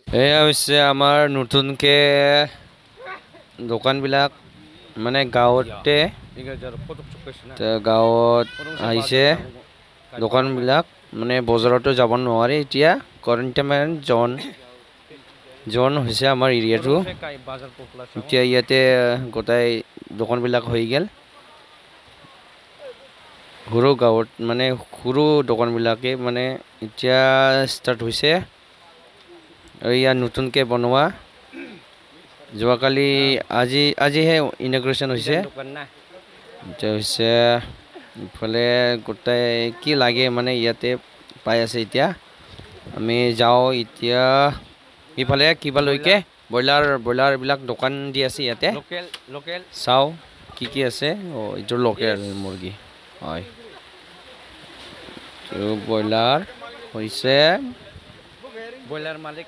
এয়া হৈছে আমাৰ নতুনকে দোকানবিলাক মানে গাঁৱত আহিছে দোকানবিলাক মানে বজাৰতো যাব নোৱাৰে এতিয়া কোৱাৰেণ্টাইন জন হৈছে আমাৰ এৰিয়াটো এতিয়া ইয়াতে গোটাই দোকানবিলাক হৈ গেল সৰু গাঁৱত মানে সৰু দোকানবিলাকে মানে এতিয়া ষ্টাৰ্ট হৈছে এয়া নতুনকে বনোৱা যোৱাকালি আজিহে ইনগ্ৰেশ্যন হৈছে এতিয়া হৈছে ইফালে গোটাই কি লাগে মানে ইয়াতে পাই আছে এতিয়া আমি যাওঁ এতিয়া ইফালে কিবা লৈকে ব্ৰইলাৰ বিলাক দোকান দি আছে ইয়াতে লোকেল চাও কি আছে এইটো লোকেল মুৰ্গী হয় তো ব্ৰইলাৰ হৈছে ব্ৰইলাৰ মালিক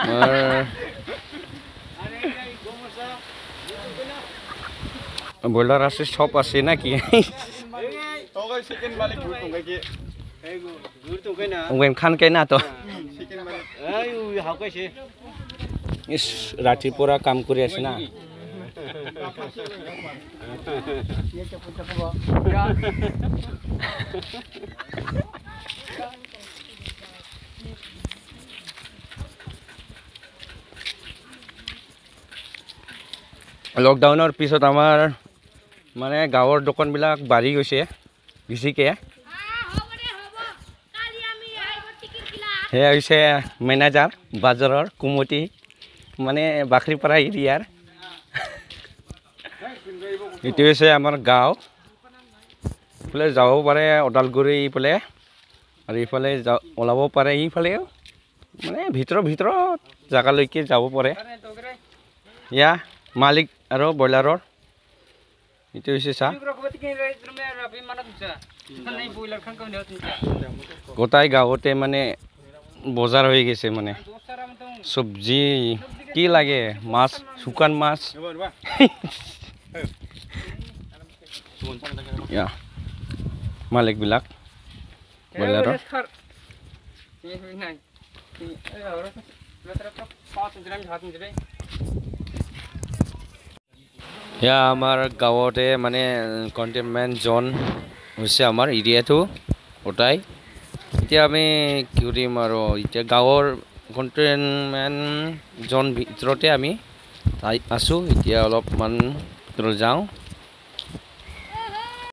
ব্ৰইলাৰ আছে সব আছে নাকি খান কে না তো ৰাতিপুৱা কাম কৰি আছে না লকডাউনৰ পিছত আমাৰ মানে গাঁৱৰ দোকানবিলাক বাঢ়ি গৈছে বেছিকে সেয়া হৈছে মেনেজাৰ বাজাৰৰ কমিটি মানে বাকৰিপাৰা এৰিয়াৰ এইটো হৈছে আমাৰ গাঁও ইফালে যাব পাৰে ওদালগুৰি ইফালে আৰু ইফালে ওলাব পাৰে ইফালেও মানে ভিতৰত জাগালৈকে যাব পাৰে ইয়া মালিক আৰু ব্ৰইলাৰৰ এইটো হৈছে চাহ গোটাই গাঁৱতে মানে বজাৰ হৈ গৈছে মানে চব্জি কি লাগে মাছ শুকান মাছ মালিক বিলাক ব্ৰইলাৰৰ এয়া আমাৰ গাঁৱতে মানে কণ্টেইনমেণ্ট জোন হৈছে আমাৰ এৰিয়াটো গোটাই এতিয়া আমি কি কৰিম আৰু এতিয়া গাঁৱৰ কণ্টেইনমেণ্ট জোন ভিতৰতে আমি আছোঁ এতিয়া অলপমান যাওঁ